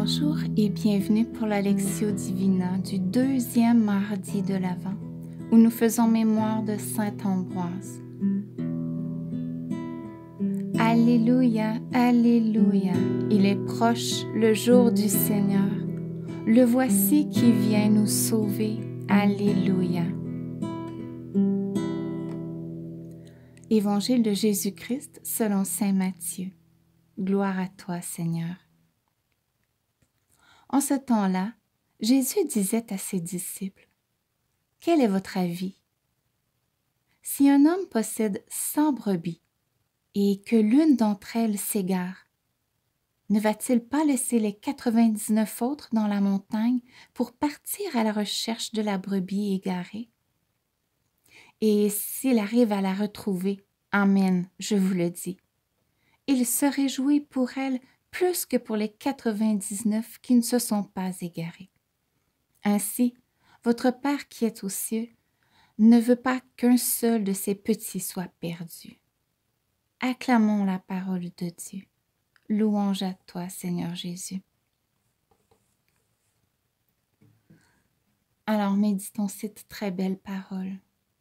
Bonjour et bienvenue pour la Lectio Divina du deuxième mardi de l'Avent, où nous faisons mémoire de Saint Ambroise. Alléluia, Alléluia, il est proche le jour du Seigneur. Le voici qui vient nous sauver. Alléluia. Évangile de Jésus-Christ selon saint Matthieu. Gloire à toi, Seigneur. En ce temps-là, Jésus disait à ses disciples, « Quel est votre avis? Si un homme possède 100 brebis et que l'une d'entre elles s'égare, ne va-t-il pas laisser les 99 autres dans la montagne pour partir à la recherche de la brebis égarée? Et s'il arrive à la retrouver, amen, je vous le dis, il se réjouit pour elle plus que pour les 99 qui ne se sont pas égarés. Ainsi, votre Père qui est aux cieux ne veut pas qu'un seul de ses petits soit perdu. » Acclamons la parole de Dieu. Louange à toi, Seigneur Jésus. Alors, méditons cette très belle parole.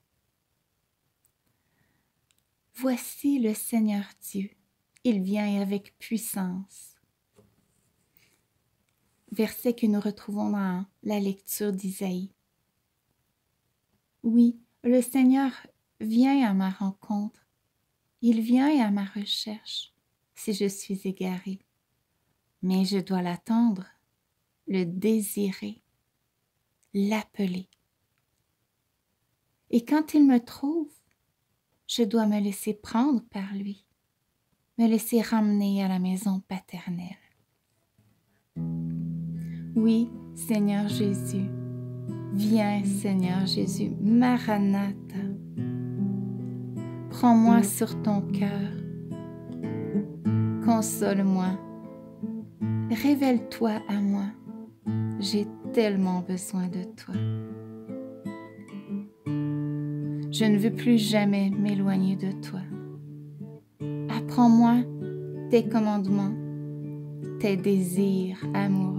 Voici le Seigneur Dieu, il vient avec puissance. Verset que nous retrouvons dans la lecture d'Isaïe. Oui, le Seigneur vient à ma rencontre, il vient à ma recherche si je suis égarée, mais je dois l'attendre, le désirer, l'appeler. Et quand il me trouve, je dois me laisser prendre par lui, me laisser ramener à la maison paternelle. Oui, Seigneur Jésus, viens, Seigneur Jésus, Maranatha. Prends-moi sur ton cœur, console-moi, révèle-toi à moi, j'ai tellement besoin de toi. Je ne veux plus jamais m'éloigner de toi. Apprends-moi tes commandements, tes désirs amoureux.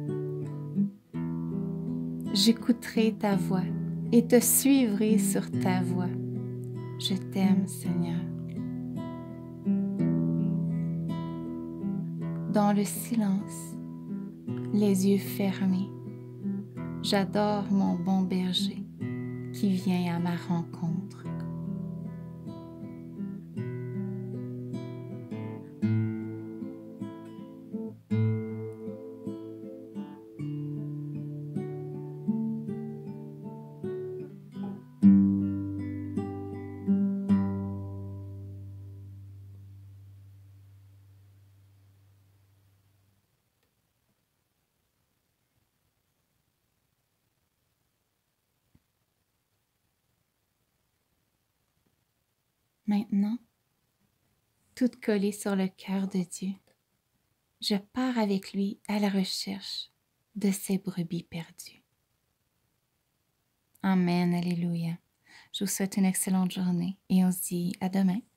J'écouterai ta voix et te suivrai sur ta voie. Je t'aime, Seigneur. Dans le silence, les yeux fermés, j'adore mon bon berger qui vient à ma rencontre. Maintenant, toute collée sur le cœur de Dieu, je pars avec lui à la recherche de ses brebis perdues. Amen, alléluia. Je vous souhaite une excellente journée et on se dit à demain.